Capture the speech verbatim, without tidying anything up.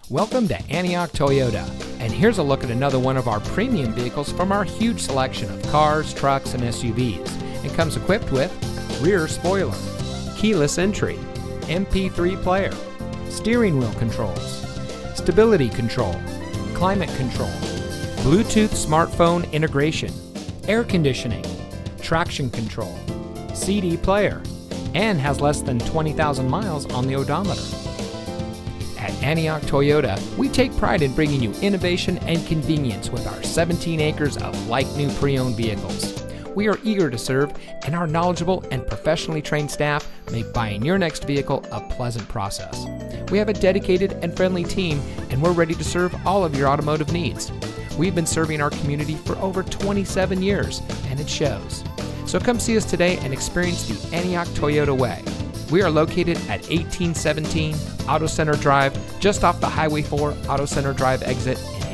Welcome to Antioch Toyota, and here's a look at another one of our premium vehicles from our huge selection of cars, trucks, and S U Vs. It comes equipped with rear spoiler, keyless entry, M P three player, steering wheel controls, stability control, climate control, Bluetooth smartphone integration, air conditioning, traction control, C D player, and has less than twenty thousand miles on the odometer. At Antioch Toyota, we take pride in bringing you innovation and convenience with our seventeen acres of like-new pre-owned vehicles. We are eager to serve, and our knowledgeable and professionally trained staff make buying your next vehicle a pleasant process. We have a dedicated and friendly team, and we're ready to serve all of your automotive needs. We've been serving our community for over twenty-seven years, and it shows. So come see us today and experience the Antioch Toyota way. We are located at eighteen seventeen Auto Center Drive, just off the Highway four Auto Center Drive exit in